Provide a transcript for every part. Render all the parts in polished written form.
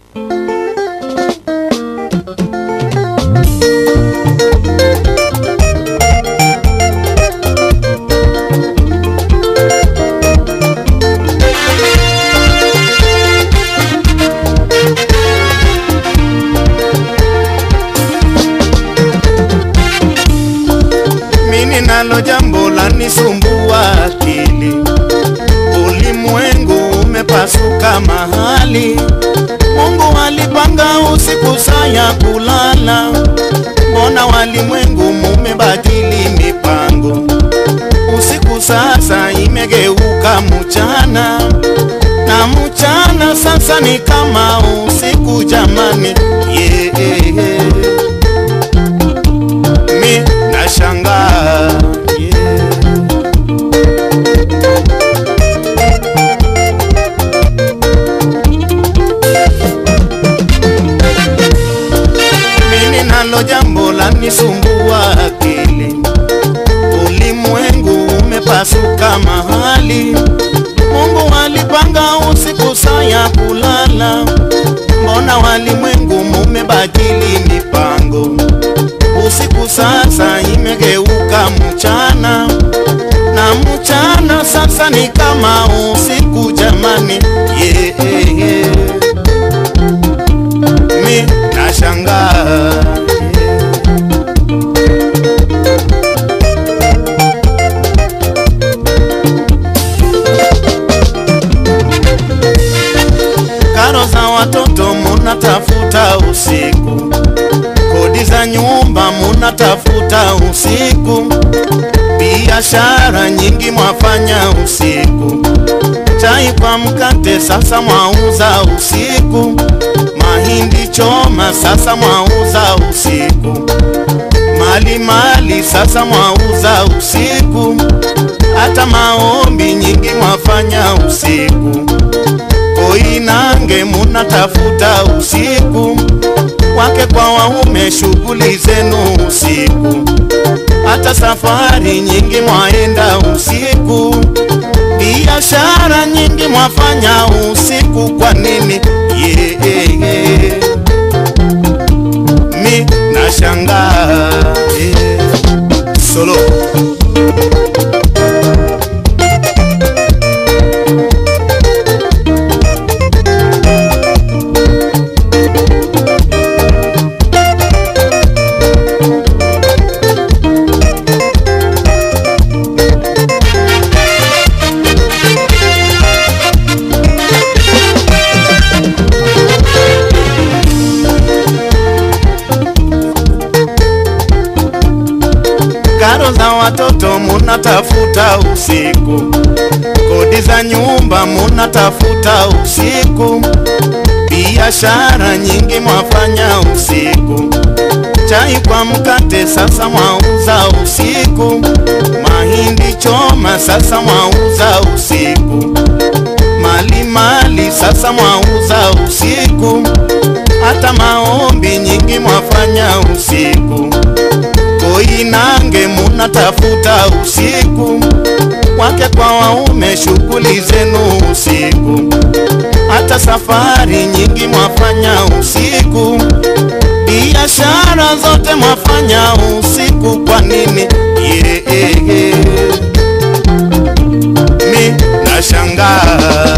Mimi nalo jambo la nisumbua akili, ulimwengu umepasuka mahali. Mungu alipanga usiku saya kulala, mbona walimwengu mumebadili mipango? Usiku sasa imegeuka mchana, na mchana sasa ni kama usiku jamani. Mi nashangaa mimi nalo jambo la nisumbua akili, ulimwengu umepasuka mahali. Mungu alipanga usiku saya kulala, mbona walimwengu mumebadili mipango? Usiku sasa imegeuka mchana, na mchana sasa ni kama usiku jamani. Mi nashangaa karo za watoto munatafuta usiku, kodi za nyumba munatafuta usiku, biashara nyingi mwafanya usiku, chai kwa mkate sasa mwauza usiku, mahindi choma sasa mwauza usiku, mali sasa mwauza usiku, hata maombi nyingi mwafanya usiku. Koinange munatafuta usiku, wake kwa waume shughuli zenu usiku, hata safari nyingi mwaenda usiku, biashara nyingi mwafanya usiku. Kwa nini? Mi nashangaa solo karo za watoto munatafuta usiku, kodi za nyumba munatafuta usiku, biashara nyingi mwafanya usiku, chai kwa mkate sasa mwauza usiku, mahindi choma sasa mwauza usiku, mali sasa mwauza usiku, hata maombi nyingi mwafanya usiku. Koinange munatafuta usiku, wake kwa waume shughuli zenu usiku, hata safari nyingi mwafanya usiku, biashara zote mwafanya usiku. Kwa nini? Mi nashangaa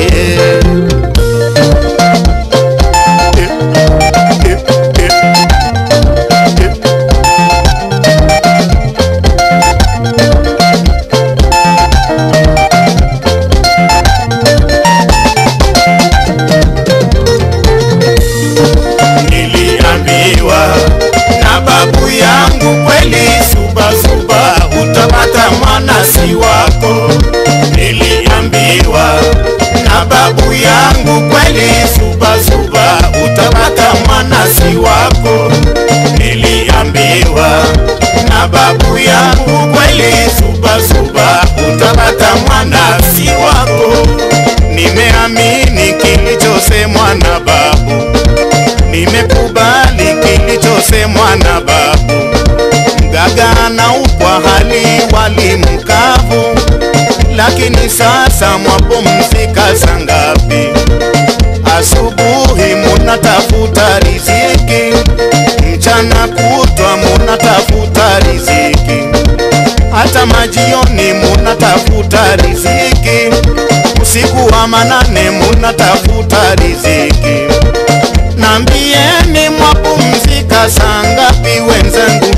na babu yangu kweli, suba utapata mwana si wako. Niliambiwa na babu yangu kweli, suba utapata mwana si wako. Niliambiwa na babu yangu kweli, suba utapata mwana si wako. Nimeamini kilichosemwa na babu, nimekubali kilichosemwa na babu. Mgaga na upwa hali wali mkavu, lakini sasa mwapumzika sangapi? Asubuhi muna munatafuta riziki, mchana kutwa munatafuta riziki, hata majioni munatafuta riziki, usiku wa manane munatafuta riziki. Nambieni mwapumzika saa ngapi wenzangu?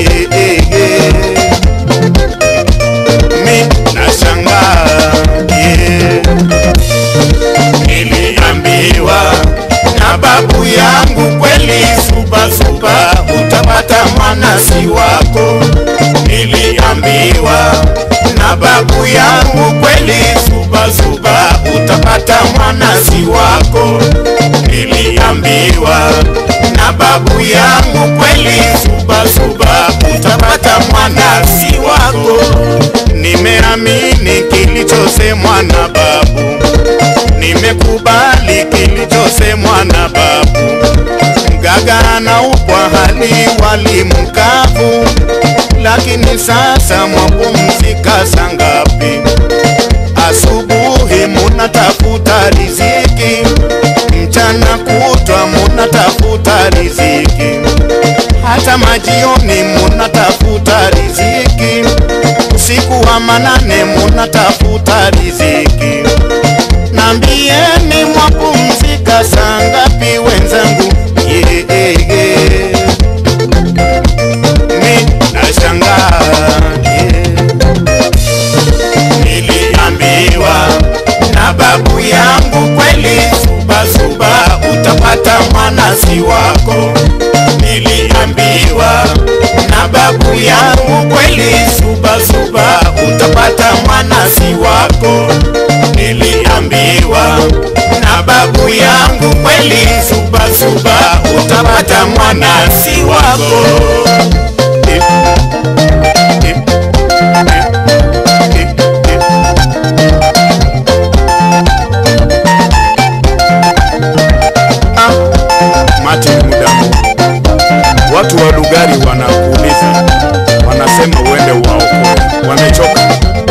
Mi nashangaa, niliambiwa na babu yangu kweli, suba suba utapata mwana si wako. Niliambiwa na babu yangu kweli, suba suba utapata mwana si wako. Niliambiwa na babu yangu kweli, suba suba utapata mwana si wako. Nimeamini kilichosemwa na babu, nimekubali kilichosemwa na babu. Mgaga na upwa hali wali mkavu, lakini sasa mwapumzika saa ngapi? Asubuhi munatafuta riziki, mchana kutwa munatafuta riziki, hata majioni munatafuta riziki, usiku wa manane munatafuta riziki. Nambieni mwapumzika saa ngapi wenzangu? Mi nashangaa, niliambiwa na babu yangu kweli, suba suba utapata mwana si wako. Niliambiwa na babu yangu kweli, suba suba utapata mwana si wako. Niliambiwa na babu yangu kweli, suba suba utapata mwana si wako. Martin Mudamu, watu wa Lugari wanakuuliza, wanasema uende waokoe, wamechoka.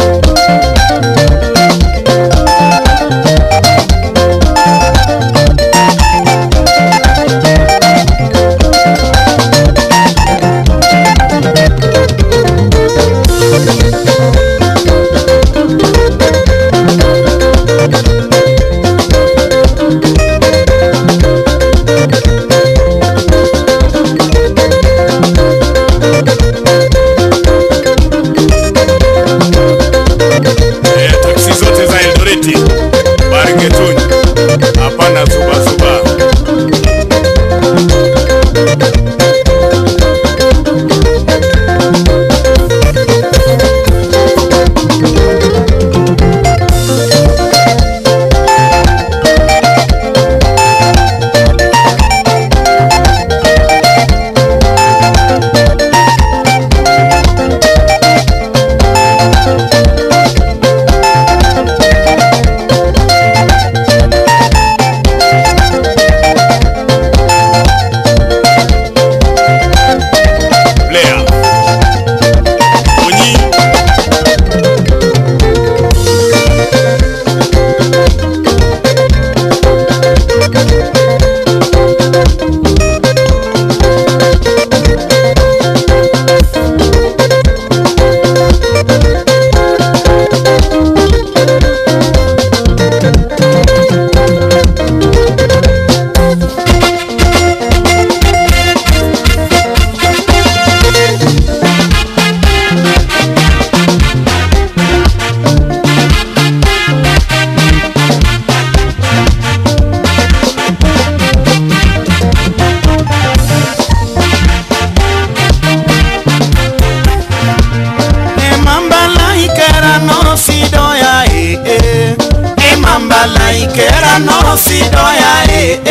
Hapana zuba zuba. Ikera no sidoya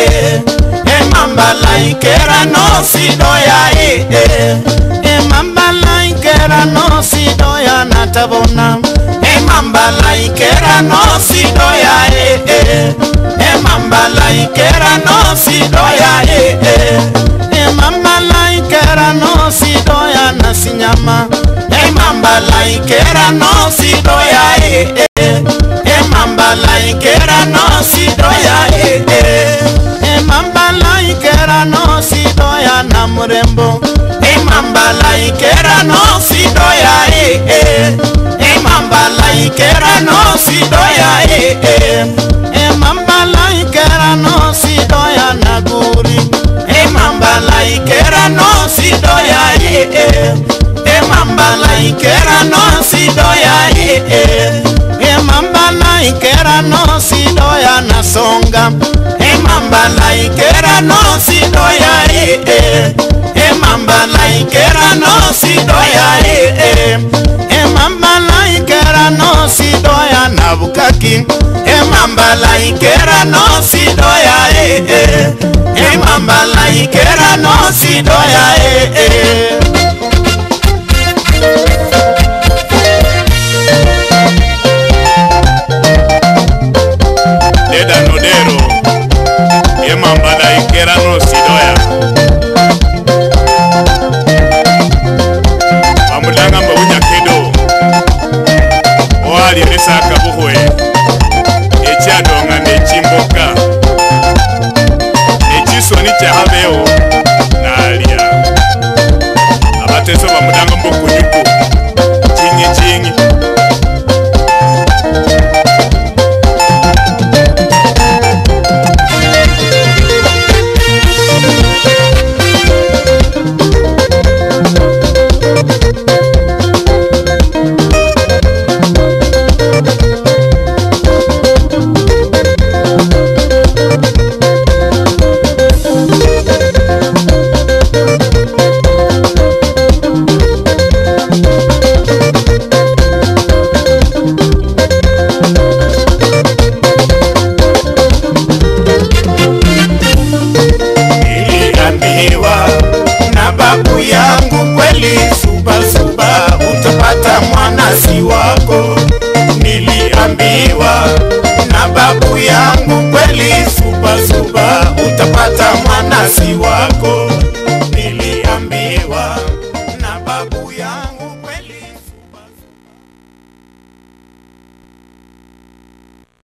mamba ikera no sidoya mamba ikera no sidoya natabona mamba ikera no sidoya mamba ikera no sidoya mamba ikera no sidoya nasinyama mamba ikera no sidoya mamba ikera no sidoya mamba ikera no sidoya na mrembo. Mambala ikera no sidoya mambala ikera no sidoya mambala ikera no sidoya na guri. Mambala ikera no sidoya mambala ikera no sidoya mambala ikera no sidoya na songa. Mambala ikera no sidoya mambala ikera no sidoya mambala ikera no sidoya na bukaki. Mambala ikera no sidoya mambala ikera no sidoya Deda Nodero mambala ikera no sidoya Amulanga mbunya kedo Oali resaka buhwe Echadonga nechimboka Echisoni chahabeo Nalia Abateso bamulanga mbukunyuku Chingi chingi yangu kweli suba suba utapata mwana si wako. Niliambiwa na babu yangu kweli suba suba utapata mwana si wako. Niliambiwa na babu yangu